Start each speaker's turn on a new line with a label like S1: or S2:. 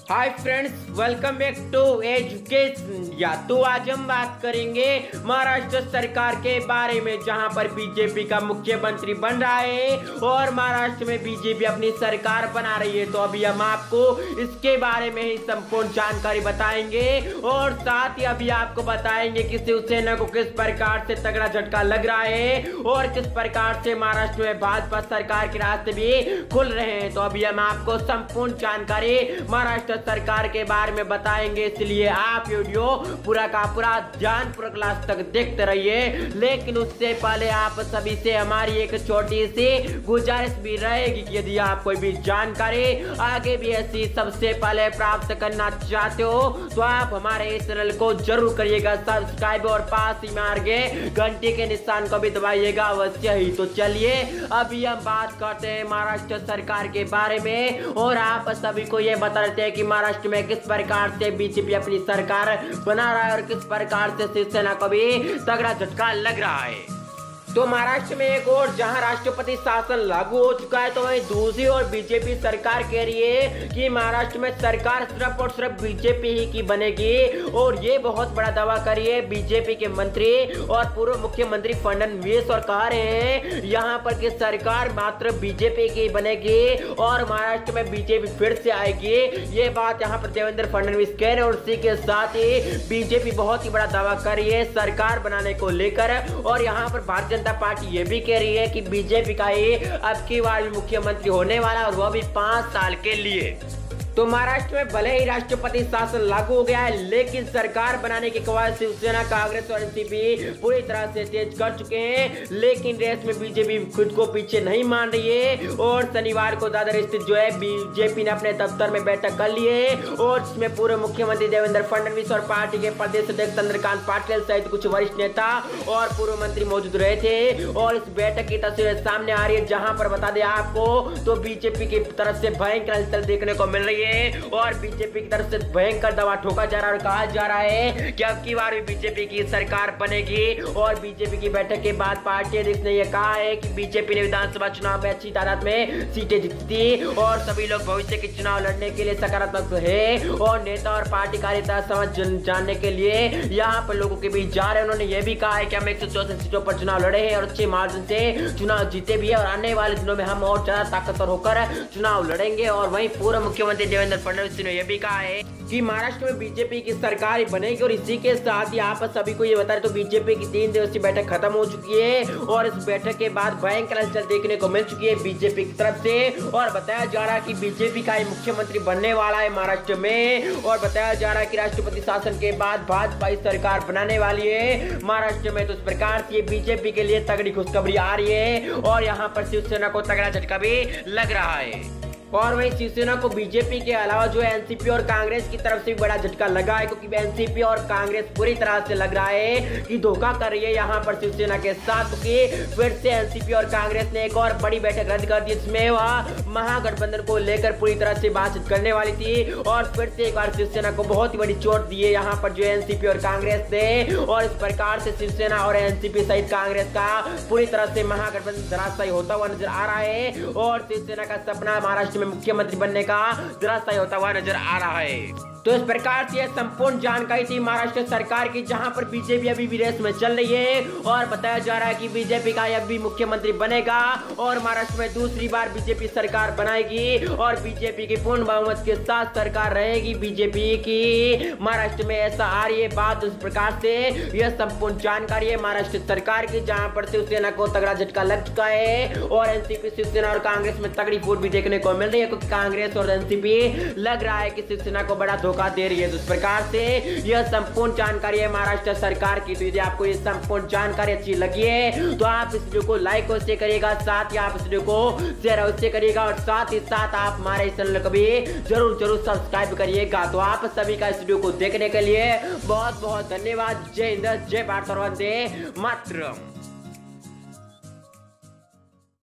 S1: Hi friends, welcome back to education India. तो आज हम बात करेंगे महाराष्ट्र सरकार के बारे में, जहां पर बीजेपी का मुख्यमंत्री बन रहा है और महाराष्ट्र में बीजेपी अपनी सरकार बना रही है। तो अभी हम आपको इसके बारे में ही संपूर्ण जानकारी बताएंगे और साथ ही अभी आपको बताएंगे कि शिवसेना को किस प्रकार से तगड़ा झटका लग रहा है और किस प्रकार से महाराष्ट्र में भाजपा सरकार के रास्ते भी खुल रहे हैं। तो अभी हम आपको संपूर्ण जानकारी महाराष्ट्र सरकार के बारे में बताएंगे, इसलिए आप वीडियो पूरा का पूरा ध्यानपूर्वक लास्ट तक देखते रहिए। लेकिन उससे पहले आप सभी से हमारी एक छोटी सी गुजारिश भी रहेगी कि यदि आप कोई भी जानकारी आगे भी ऐसी सबसे पहले प्राप्त करना चाहते हो तो आप हमारे इस चैनल को जरूर करिएगा सब्सक्राइब और पास ही मार के घंटे के निशान को भी दबाइएगा अवश्य ही। तो चलिए अभी हम बात करते हैं महाराष्ट्र सरकार के बारे में और आप सभी को यह बता देते हैं कि महाराष्ट्र में किस प्रकार से बीजेपी अपनी सरकार बना रहा है और किस प्रकार से शिवसेना को भी तगड़ा झटका लग रहा है। तो महाराष्ट्र में एक और जहां राष्ट्रपति शासन लागू हो चुका है, तो वहीं दूसरी ओर बीजेपी सरकार कह रही है कि महाराष्ट्र में सरकार सिर्फ और सिर्फ बीजेपी ही की बनेगी। और ये बहुत बड़ा दावा कर रही है बीजेपी के मंत्री और पूर्व मुख्यमंत्री फडणवीस और कह रहे हैं यहाँ पर कि सरकार मात्र बीजेपी की बनेगी और महाराष्ट्र में बीजेपी फिर से आएगी। ये बात यहाँ पर देवेंद्र फडणवीस कह रहे हैं और इसी के साथ ही बीजेपी बहुत ही बड़ा दावा कर रही है सरकार बनाने को लेकर। और यहाँ पर भारतीय जनता पार्टी ये भी कह रही है कि बीजेपी का ही अब की बार मुख्यमंत्री होने वाला और वह भी 5 साल के लिए। तो महाराष्ट्र में भले ही राष्ट्रपति शासन लागू हो गया है, लेकिन सरकार बनाने के कवायद शिवसेना, कांग्रेस और एनसीपी पूरी तरह से तेज कर चुके हैं। लेकिन रेस में बीजेपी खुद को पीछे नहीं मान रही है और शनिवार को दादर स्थित जो है बीजेपी ने अपने दफ्तर में बैठक कर ली है और इसमें पूर्व मुख्यमंत्री देवेंद्र फडणवीस और पार्टी के प्रदेश अध्यक्ष चंद्रकांत पाटिल सहित कुछ वरिष्ठ नेता और पूर्व मंत्री मौजूद रहे थे। और इस बैठक की तस्वीरें सामने आ रही है, जहां पर बता दें आपको तो बीजेपी की तरफ से भयंकर हलचल देखने को मिल रही है और बीजेपी की तरफ से भयंकर दावा ठोका जा रहा है और कहा जा रहा है कि अब की बार भी बीजेपी की सरकार बनेगी। और बीजेपी की बैठक के बाद पार्टी अध्यक्ष ने यह कहा है कि बीजेपी ने विधानसभा चुनाव में अच्छी तादाद में सीटें जीती थी और सभी लोग भविष्य के चुनाव लड़ने के लिए सकारात्मक है और नेता और पार्टी कार्यता समझ जानने के लिए यहाँ पर लोगों के बीच जा रहे हैं। उन्होंने यह भी कहा है कि हम 164 सीटों पर चुनाव लड़े हैं और अच्छे मार्जिन से चुनाव जीते भी है और आने वाले दिनों में हम और ज्यादा ताकतवर होकर चुनाव लड़ेंगे। और वहीं पूर्व मुख्यमंत्री देवेंद्र फडणवीस ने यह भी कहा है कि महाराष्ट्र में बीजेपी की सरकार बनेगी। और इसी के साथ ही आप सभी को ये बता रहे तो बीजेपी की 3 दिवसीय बैठक खत्म हो चुकी है और इस बैठक के बाद भयंकर हलचल देखने को मिल चुकी है बीजेपी की तरफ से। और बताया जा रहा है कि बीजेपी का मुख्यमंत्री बनने वाला है महाराष्ट्र में और बताया जा रहा है कि राष्ट्रपति शासन के बाद भाजपा सरकार बनाने वाली है महाराष्ट्र में। तो इस प्रकार से बीजेपी के लिए तगड़ी खुशखबरी आ रही है और यहाँ पर शिवसेना को तगड़ा झटका भी लग रहा है। और वहीं शिवसेना को बीजेपी के अलावा जो है एनसीपी और कांग्रेस की तरफ से भी बड़ा झटका लगा है, क्योंकि एनसीपी और कांग्रेस पूरी तरह से लग रहा है कि धोखा कर रही है यहाँ पर शिवसेना के साथ, क्योंकि फिर से एनसीपी और कांग्रेस ने एक और बड़ी बैठक रद्द कर दी जिसमें वह महागठबंधन को लेकर पूरी तरह से बातचीत करने वाली थी। और फिर से एक बार शिवसेना को बहुत ही बड़ी चोट दी है यहाँ पर जो एनसीपी और कांग्रेस ने। और इस प्रकार से शिवसेना और एनसीपी सहित कांग्रेस का पूरी तरह से महागठबंधन धराशायी होता हुआ नजर आ रहा है और शिवसेना का सपना महाराष्ट्र में मुख्यमंत्री बनने का धराशायी होता हुआ नजर आ रहा है। तो इस प्रकार से संपूर्ण जानकारी थी महाराष्ट्र सरकार की, जहां पर बीजेपी अभी भी रेस में चल रही है और बताया जा रहा है कि बीजेपी का अब भी मुख्यमंत्री बनेगा और महाराष्ट्र में दूसरी बार बीजेपी सरकार बनाएगी और बीजेपी की पूर्ण बहुमत के साथ सरकार रहेगी बीजेपी की महाराष्ट्र में। ऐसा आ रही है बात। उस प्रकार से यह संपूर्ण जानकारी है महाराष्ट्र सरकार की, जहां पर शिवसेना को तगड़ा झटका लग चुका है और एनसीपी, शिवसेना और कांग्रेस में तगड़ी फूट भी देखने को मिल रही है, क्योंकि कांग्रेस और एनसीपी लग रहा है कि शिवसेना को बड़ा धोखा दे रही है। तो इस प्रकार से यह संपूर्ण जानकारी है महाराष्ट्र सरकार की। तो यदि आपको ये संपूर्ण जानकारी अच्छी लगी है तो आप इस वीडियो को लाइक और शेयर करिएगा, साथ ही आप इस वीडियो को शेयर अवश्य करिएगा और साथ ही साथ आप हमारे चैनल को भी जरूर सब्सक्राइब करिएगा। तो आप सभी का इस वीडियो को देखने के लिए बहुत बहुत धन्यवाद। जय हिंद, जय भारत और वंदे मातरम।